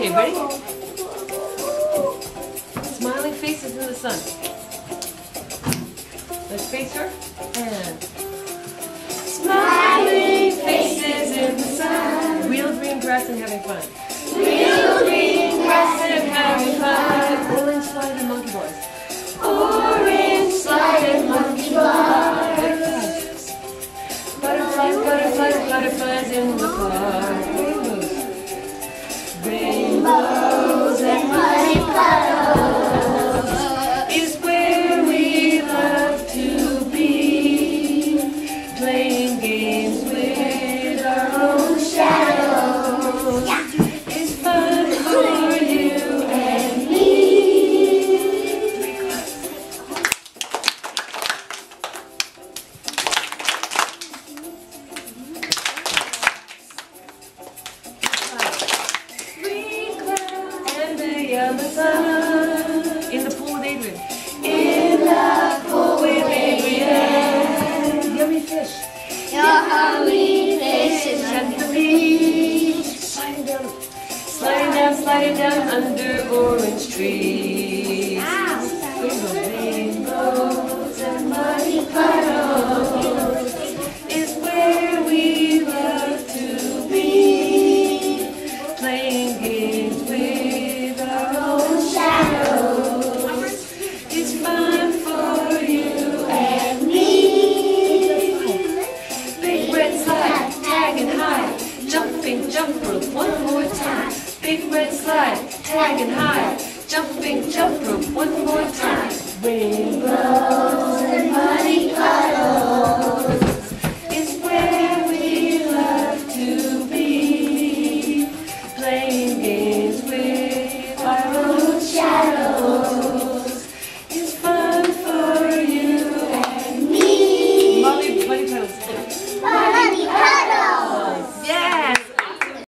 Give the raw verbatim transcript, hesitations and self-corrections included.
Okay, ready? Smiling faces in the sun. Let's face her. And smiling faces in the sun. Real green grass and having fun. Real green grass and having fun. Orange slide and monkey bars. Orange slide and monkey bars. Butterflies, butterflies, butterflies in the car. Rainbows. Rainbows and muddy puddles is where we love to be. Playing games with our own shadows. Yeah. Is fun for you and me. In the sun, in the pool with Adrian. In the pool with Adrian. Yummy fish. Yummy fish At the beach. Sliding down, sliding down, sliding down under orange trees. Rainbows and muddy puddles is where we love to be. Playing games with our own shadows. It's fun for you and me. Big red slide, tag and hide, jumping jump rope one more time. Big red slide, tag and hide, jumping jump rope one more time. Rainbows and muddy puddles.